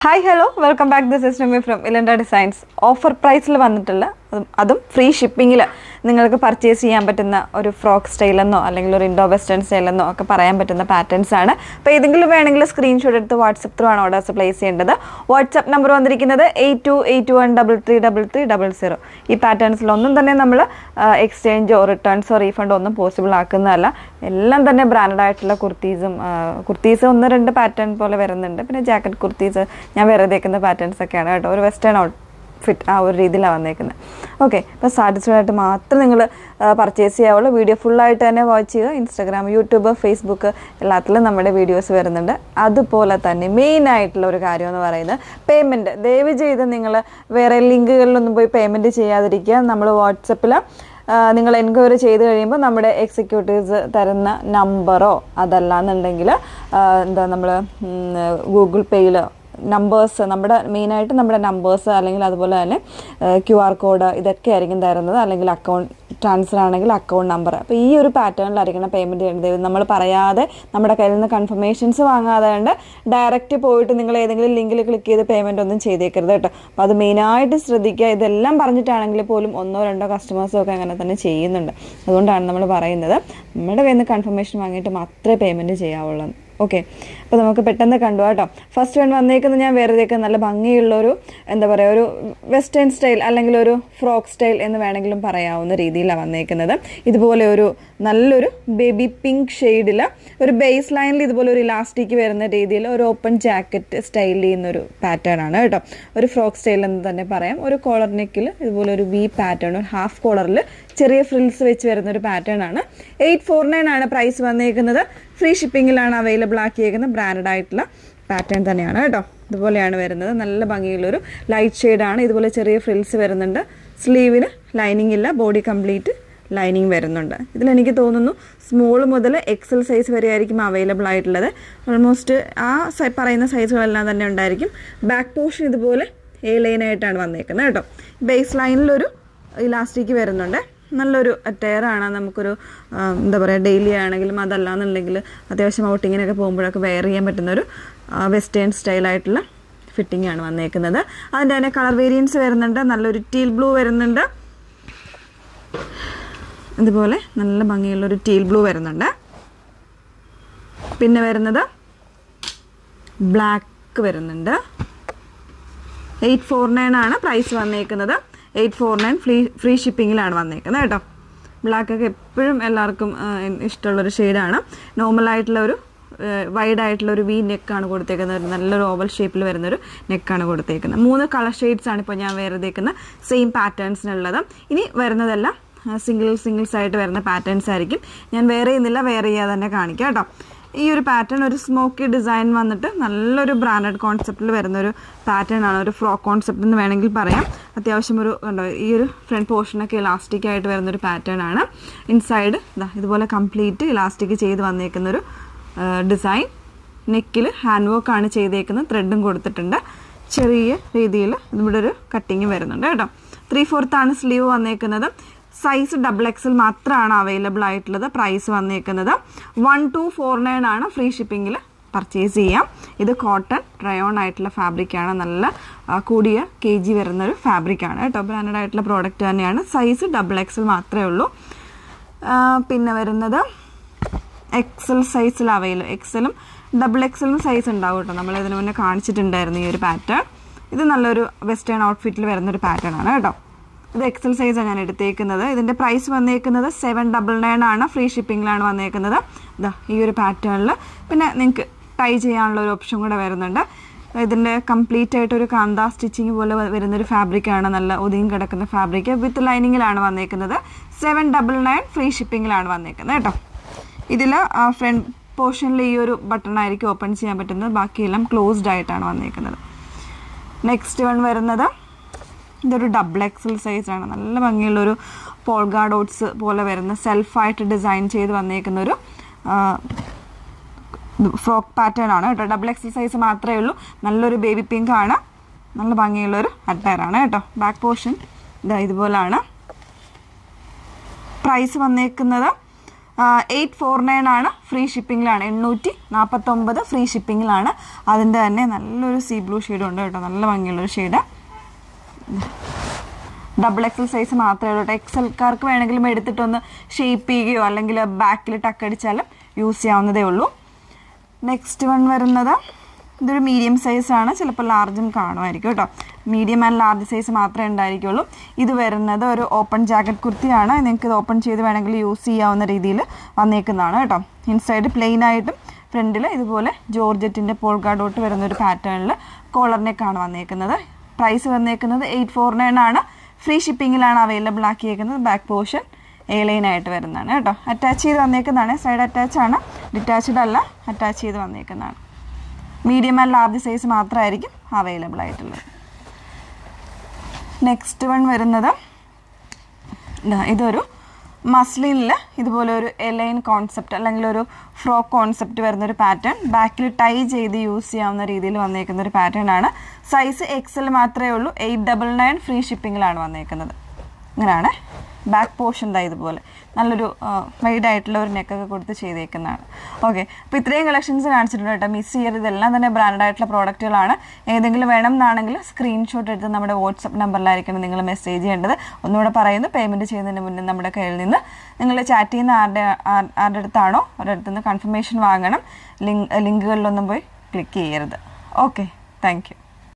Hi, hello, welcome back. This is Numi from Ilanda Designs. Offer price la vannittilla adum free shipping il ningalku purchase cheyan pattuna oru frock style enno allengil oru Indo western style enno okke parayan pattuna patterns aanu. Appo edengilum venengil screenshot eduthu WhatsApp through aanu orders place cheyendathu. WhatsApp number vandirikkunnathu 8281333300. Ee patterns il onnum thanne nammal exchange or returns or refund onnum possible aakunnalla. എല്ലാം തന്നെ branded ആയിട്ടുള്ള കുർത്തീസ് ഒന്ന് രണ്ട് pattern പോലെ വരുന്നുണ്ട്. പിന്നെ jacket kurtis ഞാൻ വേറെ തേക്കുന്ന പാറ്റേൺസ് ഒക്കെയാണ് കേട്ടോ. ഒരു വെസ്റ്റേൺ ഔട്ട്ഫിറ്റ് ആ ഒരു രീതിയിലാണ് വന്നേക്കുന്നത്. ഓക്കെ, അപ്പോൾ സാറ്റിസ്ഫൈഡ് ആയിട്ട് മാത്രം നിങ്ങൾ പർച്ചേസ് ചെയ്യാവുള്ളൂ. വീഡിയോ ഫുള്ളായിട്ട് തന്നെ വാച്ച് ചെയ്യുക. ഇൻസ്റ്റാഗ്രാം, യൂട്യൂബ്, ഫേസ്ബുക്ക് എല്ലാത്തിലും നമ്മുടെ വീഡിയോസ് വരുന്നുണ്ട്. അതുപോലെ തന്നെ മെയിൻ ആയിട്ടുള്ള ഒരു കാര്യം എന്ന് പറയുന്നത് പേയ്മെൻറ്റ്. ദയവ് ചെയ്ത് നിങ്ങൾ വേറെ ലിങ്കുകളിലൊന്നും പോയി പേയ്മെൻറ്റ് ചെയ്യാതിരിക്കുക. നമ്മൾ വാട്സപ്പിൽ നിങ്ങൾ എൻക്വയറി ചെയ്ത് കഴിയുമ്പോൾ നമ്മുടെ എക്സിക്യൂട്ടീവ്സ് തരുന്ന നമ്പറോ അതല്ലാന്നുണ്ടെങ്കിൽ എന്താ നമ്മൾ ഗൂഗിൾ പേയിൽ നമ്പേഴ്സ്, നമ്മുടെ മെയിനായിട്ട് നമ്മുടെ നമ്പേഴ്സ് അല്ലെങ്കിൽ അതുപോലെ തന്നെ QR കോഡ് ഇതൊക്കെ ആയിരിക്കും തരുന്നത്. അല്ലെങ്കിൽ അക്കൗണ്ട് ട്രാൻസ്ഫർ ആണെങ്കിൽ അക്കൗണ്ട് നമ്പർ. അപ്പോൾ ഈ ഒരു പാറ്റേണിലായിരിക്കണം പേയ്മെൻറ്റ് ചെയ്യേണ്ടത്. നമ്മൾ പറയാതെ നമ്മുടെ കയ്യിൽ നിന്ന് കൺഫർമേഷൻസ് വാങ്ങാതെ കൊണ്ട് ഡയറക്റ്റ് പോയിട്ട് നിങ്ങൾ ഏതെങ്കിലും ലിങ്കിൽ ക്ലിക്ക് ചെയ്ത് പേയ്മെൻറ്റ് ഒന്നും ചെയ്തേക്കരുത് കേട്ടോ. അപ്പോൾ അത് മെയിനായിട്ട് ശ്രദ്ധിക്കുക. ഇതെല്ലാം പറഞ്ഞിട്ടാണെങ്കിൽ പോലും ഒന്നോ രണ്ടോ കസ്റ്റമേഴ്സും ഒക്കെ അങ്ങനെ തന്നെ ചെയ്യുന്നുണ്ട്. അതുകൊണ്ടാണ് നമ്മൾ പറയുന്നത് നമ്മുടെ കയ്യിൽ നിന്ന് കൺഫർമേഷൻ വാങ്ങിയിട്ട് മാത്രമേ പേയ്മെൻറ്റ് ചെയ്യാവുള്ളൂ. ഓക്കെ, അപ്പോൾ നമുക്ക് പെട്ടെന്ന് കണ്ടു കേട്ടോ. ഫസ്റ്റ് വൺ വന്നേക്കുന്നത് ഞാൻ വേറെയൊക്കെ നല്ല ഭംഗിയുള്ളൊരു എന്താ പറയുക, ഒരു വെസ്റ്റേൺ സ്റ്റൈൽ അല്ലെങ്കിൽ ഒരു ഫ്രോക്ക് സ്റ്റൈൽ എന്ന് വേണമെങ്കിലും പറയാവുന്ന രീതിയിലാണ് വന്നേക്കുന്നത്. ഇതുപോലെ ഒരു നല്ലൊരു ബേബി പിങ്ക് ഷെയ്ഡിൽ ഒരു ബേസ് ലൈനിൽ ഇതുപോലെ ഒരു ഇലാസ്റ്റിക് വരുന്ന രീതിയിൽ ഒരു ഓപ്പൺ ജാക്കറ്റ് സ്റ്റൈൽ ചെയ്യുന്നൊരു പാറ്റേൺ ആണ് കേട്ടോ. ഒരു ഫ്രോക്ക് സ്റ്റൈൽ എന്ന് തന്നെ പറയാം. ഒരു കോളർ നെക്കിൽ ഇതുപോലെ ഒരു വി പാറ്റേൺ, ഒരു ഹാഫ് കോളറിൽ ചെറിയ ഫ്രിൽസ് വെച്ച് വരുന്നൊരു പാറ്റേൺ ആണ്. 849 ആണ് പ്രൈസ് വന്നേക്കുന്നത്. ഫ്രീ ഷിപ്പിങ്ങിലാണ് അവൈലബിൾ ആക്കിയേക്കുന്നത്. ബ്രാൻഡഡ് ആയിട്ടുള്ള പാറ്റേൺ തന്നെയാണ് കേട്ടോ. ഇതുപോലെയാണ് വരുന്നത്. നല്ല ഭംഗിയുള്ളൊരു ലൈറ്റ് ഷെയ്ഡാണ്. ഇതുപോലെ ചെറിയ ഫ്രിൽസ് വരുന്നുണ്ട്. സ്ലീവിന് ലൈനിങ് ഇല്ല, ബോഡി കംപ്ലീറ്റ് ലൈനിങ് വരുന്നുണ്ട്. ഇതിലെനിക്ക് തോന്നുന്നു സ്മോൾ മുതൽ XL സൈസ് വരെ ആയിരിക്കും അവൈലബിൾ ആയിട്ടുള്ളത്. ഓൾമോസ്റ്റ് ആ പറയുന്ന സൈസുകളെല്ലാം തന്നെ ഉണ്ടായിരിക്കും. ബാക്ക് പോർഷൻ ഇതുപോലെ A ലൈനായിട്ടാണ് വന്നേക്കുന്നത് കേട്ടോ. ബേസ് ലൈനിലൊരു ഇലാസ്റ്റിക് വരുന്നുണ്ട്. നല്ലൊരു അറ്റയറാണ്. നമുക്കൊരു എന്താ പറയുക, ഡെയിലി ആണെങ്കിലും അതല്ലാന്നുണ്ടെങ്കിൽ അത്യാവശ്യം ഔട്ടിങ്ങിനൊക്കെ പോകുമ്പോഴൊക്കെ വെയർ ചെയ്യാൻ പറ്റുന്നൊരു വെസ്റ്റേൺ സ്റ്റൈലായിട്ടുള്ള ഫിറ്റിംഗ് ആണ് വന്നേക്കുന്നത്. അതിൻ്റെ തന്നെ കളർ വേരിയൻസ് വരുന്നുണ്ട്. നല്ലൊരു ടീൽ ബ്ലൂ വരുന്നുണ്ട്. ഇതുപോലെ നല്ല ഭംഗിയുള്ളൊരു ടീൽ ബ്ലൂ വരുന്നുണ്ട്. പിന്നെ വരുന്നത് ബ്ലാക്ക് വരുന്നുണ്ട്. 849 ആണ് പ്രൈസ് വന്നേക്കുന്നത്. 849 ഫ്രീ ഷിപ്പിങ്ങിലാണ് വന്നേക്കുന്നത് കേട്ടോ. ബ്ലാക്കൊക്കെ എപ്പോഴും എല്ലാവർക്കും ഇഷ്ടമുള്ളൊരു ഷെയ്ഡാണ്. നോർമലായിട്ടുള്ള ഒരു വൈഡായിട്ടുള്ള ഒരു വി നെക്കാണ് കൊടുത്തേക്കുന്നത്. ഒരു നല്ലൊരു ഓവൽ ഷേപ്പിൽ വരുന്നൊരു നെക്കാണ് കൊടുത്തേക്കുന്നത്. 3 കളർ ഷെയ്ഡ്സാണ് ഇപ്പോൾ ഞാൻ വേറെ തേക്കുന്ന സെയിം പാറ്റേൺസിനുള്ളത്. ഇനി വരുന്നതെല്ലാം സിംഗിൾസ് ആയിട്ട് വരുന്ന പാറ്റേൺസ് ആയിരിക്കും. ഞാൻ വേറെ ചെയ്യുന്നില്ല, വേറെ ചെയ്യാതെ തന്നെ കാണിക്കാം കേട്ടോ. ഈ ഒരു പാറ്റേൺ ഒരു സ്മോക്കി ഡിസൈൻ വന്നിട്ട് നല്ലൊരു ബ്രാൻഡഡ് കോൺസെപ്റ്റിൽ വരുന്നൊരു പാറ്റേൺ ആണ്. ഒരു ഫ്രോക്ക് കോൺസെപ്റ്റ് എന്ന് വേണമെങ്കിൽ പറയാം. അത്യാവശ്യം ഒരു കണ്ടോ, ഈ ഒരു ഫ്രണ്ട് പോർഷനൊക്കെ ഇലാസ്റ്റിക് ആയിട്ട് വരുന്നൊരു പാറ്റേൺ ആണ്. ഇൻസൈഡ് ഇതുപോലെ കംപ്ലീറ്റ് ഇലാസ്റ്റിക് ചെയ്ത് വന്നേക്കുന്നൊരു ഡിസൈൻ. നെക്കിൽ ഹാൻഡ് വർക്കാണ് ചെയ്തേക്കുന്നത്. ത്രെഡും കൊടുത്തിട്ടുണ്ട്. ചെറിയ രീതിയിൽ ഇവിടെ ഒരു കട്ടിങ് വരുന്നുണ്ട് കേട്ടോ. 3/4 ആണ് സ്ലീവ് വന്നേക്കുന്നത്. സൈസ് XXL മാത്രമാണ് അവൈലബിൾ ആയിട്ടുള്ളത്. പ്രൈസ് വന്നേക്കുന്നത് 1249 ആണ്. ഫ്രീ ഷിപ്പിങ്ങിൽ പർച്ചേസ് ചെയ്യാം. ഇത് കോട്ടൺ റയോൺ ആയിട്ടുള്ള ഫാബ്രിക്കാണ്. നല്ല കൂടിയ KG വരുന്നൊരു ഫാബ്രിക്കാണ് കേട്ടോ. ബ്രാൻഡഡ് ആയിട്ടുള്ള പ്രോഡക്റ്റ് തന്നെയാണ്. സൈസ് XXL മാത്രമേ ഉള്ളൂ. പിന്നെ വരുന്നത് XL സൈസിൽ അവൈലബിൾ. XLും XXLും സൈസ് ഉണ്ടാവും കേട്ടോ. നമ്മൾ ഇതിനു മുന്നേ കാണിച്ചിട്ടുണ്ടായിരുന്നു ഈ ഒരു പാറ്റേൺ. ഇത് നല്ലൊരു വെസ്റ്റേൺ ഔട്ട്ഫിറ്റിൽ വരുന്നൊരു പാറ്റേൺ ആണ് കേട്ടോ. ഇത് XL സൈസാണ് ഞാൻ എടുത്തേക്കുന്നത്. ഇതിൻ്റെ പ്രൈസ് വന്നേക്കുന്നത് 799 ആണ്. ഫ്രീ ഷിപ്പിങ്ങിലാണ് വന്നേക്കുന്നത്. ഇതാ ഈ ഒരു പാറ്റേണിൽ. പിന്നെ നിങ്ങൾക്ക് ടൈ ചെയ്യാനുള്ള ഒരു ഓപ്ഷൻ കൂടെ വരുന്നുണ്ട്. ഇതിൻ്റെ കംപ്ലീറ്റ് ആയിട്ടൊരു കാന്ത സ്റ്റിച്ചിങ് പോലെ വരുന്നൊരു ഫാബ്രിക്കാണ്. നല്ല ഒതുങ്ങി കിടക്കുന്ന ഫാബ്രിക് വിത്ത് ലൈനിങ്ങിലാണ് വന്നേക്കുന്നത്. 799 ഫ്രീ ഷിപ്പിങ്ങിലാണ് വന്നേക്കുന്നത് കേട്ടോ. ഇതിൽ ഫ്രണ്ട് പോർഷനിൽ ഈ ഒരു ബട്ടൺ ആയിരിക്കും ഓപ്പൺ ചെയ്യാൻ പറ്റുന്നത്. ബാക്കിയെല്ലാം ക്ലോസ്ഡ് ആയിട്ടാണ് വന്നേക്കുന്നത്. നെക്സ്റ്റ് വൺ വരുന്നത് ഇതൊരു XXL സൈസാണ്. നല്ല ഭംഗിയുള്ളൊരു പോൾഗ ഡോട്ട്സ് പോലെ വരുന്ന സെൽഫായിട്ട് ഡിസൈൻ ചെയ്ത് വന്നേക്കുന്നൊരു ഫ്രോക്ക് പാറ്റേൺ ആണ് കേട്ടോ. XXL സൈസ് മാത്രമേ ഉള്ളൂ. നല്ലൊരു ബേബി പിങ്ക് ആണ്. നല്ല ഭംഗിയുള്ളൊരു അറ്റയറാണ് കേട്ടോ. Back portion ഇതുപോലാണ്. പ്രൈസ് വന്നേക്കുന്നത് 849 ആണ്, ഫ്രീ ഷിപ്പിങ്ങിലാണ്. 849 ഫ്രീ ഷിപ്പിങ്ങിലാണ്. അതിൻ്റെ തന്നെ നല്ലൊരു സീ ബ്ലൂ ഷെയ്ഡ് ഉണ്ട് കേട്ടോ, നല്ല ഭംഗിയുള്ളൊരു ഷെയ്ഡ്. XXL സൈസ് മാത്രമേ ഉള്ളൂ കേട്ടോ. എക്സൽക്കാർക്ക് വേണമെങ്കിലും എടുത്തിട്ടൊന്ന് ഷേപ്പ് ചെയ്യുകയോ അല്ലെങ്കിൽ ബാക്കിൽ ടക്കടിച്ചാലും യൂസ് ചെയ്യാവുന്നതേ ഉള്ളൂ. നെക്സ്റ്റ് വൺ വരുന്നത് ഇതൊരു മീഡിയം സൈസാണ്, ചിലപ്പോൾ ലാർജും കാണുമായിരിക്കും കേട്ടോ. മീഡിയം ആൻഡ് ലാർജ് സൈസ് മാത്രമേ ഉണ്ടായിരിക്കുള്ളൂ. ഇത് വരുന്നത് ഒരു ഓപ്പൺ ജാക്കറ്റ് കുർത്തിയാണ്. നിങ്ങൾക്ക് ഇത് ഓപ്പൺ ചെയ്ത് വേണമെങ്കിൽ യൂസ് ചെയ്യാവുന്ന രീതിയിൽ വന്നേക്കുന്നതാണ് കേട്ടോ. ഇൻസൈഡ് പ്ലെയിൻ ആയിട്ടും ഫ്രണ്ടിൽ ഇതുപോലെ ജോർജറ്റിൻ്റെ പോൾക്കാ ഡോട്ട് വരുന്നൊരു പാറ്റേണിൽ കോളറിനേക്കാണ് വന്നേക്കുന്നത്. പ്രൈസ് വന്നേക്കുന്നത് 849 ആണ്. ഫ്രീ ഷിപ്പിങ്ങിലാണ് അവൈലബിൾ ആക്കിയേക്കുന്നത്. ബാക്ക് പോർഷൻ A-line ആയിട്ട് വരുന്നതാണ് കേട്ടോ. അറ്റാച്ച് ചെയ്ത് വന്നേക്കുന്നതാണ്, സൈഡ് അറ്റാച്ച് ആണ്, ഡിറ്റാച്ച്ഡ് അല്ല, അറ്റാച്ച് ചെയ്ത് വന്നേക്കുന്നതാണ്. മീഡിയം ആൻഡ് ലാർജ് സൈസ് മാത്രമായിരിക്കും അവൈലബിൾ ആയിട്ടുള്ളത്. നെക്സ്റ്റ് വൺ വരുന്നത് ഇതൊരു മസ്ലിനിൽ ഇതുപോലെ ഒരു A-line കോൺസെപ്റ്റ് അല്ലെങ്കിൽ ഒരു ഫ്രോക്ക് കോൺസെപ്റ്റ് വരുന്നൊരു പാറ്റേൺ, ബാക്കിൽ ടൈ ചെയ്ത് യൂസ് ചെയ്യാവുന്ന രീതിയിൽ വന്നേക്കുന്ന ഒരു പാറ്റേൺ ആണ്. സൈസ് XL മാത്രമേ ഉള്ളൂ. 899 ഫ്രീ ഷിപ്പിങ്ങിലാണ് വന്നേക്കുന്നത്. ഇങ്ങനെയാണ് ബാക്ക് പോർഷൻ ഇതുപോലെ നല്ലൊരു വൈഡ് ആയിട്ടുള്ള ഒരു നെക്കൊക്കെ കൊടുത്ത് ചെയ്തേക്കുന്നതാണ്. ഓക്കെ, അപ്പോൾ ഇത്രയും കളക്ഷൻസ് കാണിച്ചിട്ടുണ്ട് കേട്ടോ. മിസ് ചെയ്യരുത്, ഇതെല്ലാം തന്നെ ബ്രാൻഡ് ആയിട്ടുള്ള പ്രോഡക്റ്റുകളാണ്. ഏതെങ്കിലും വേണം എന്നാണെങ്കിൽ സ്ക്രീൻഷോട്ട് എടുത്ത് നമ്മുടെ വാട്സപ്പ് നമ്പറിലായിരിക്കണം നിങ്ങൾ മെസ്സേജ് ചെയ്യേണ്ടത്. ഒന്നുകൂടെ പറയുന്നു, പേയ്മെൻറ്റ് ചെയ്യുന്നതിന് മുന്നേ നമ്മുടെ കയ്യിൽ നിന്ന് നിങ്ങൾ ചാറ്റ് ചെയ്യുന്ന ആരുടെ അടുത്താണോ അവരുടെ അടുത്ത് നിന്ന് കൺഫർമേഷൻ വാങ്ങണം. ലിങ്കുകളിലൊന്നും പോയി ക്ലിക്ക് ചെയ്യരുത്. Okay, thank U.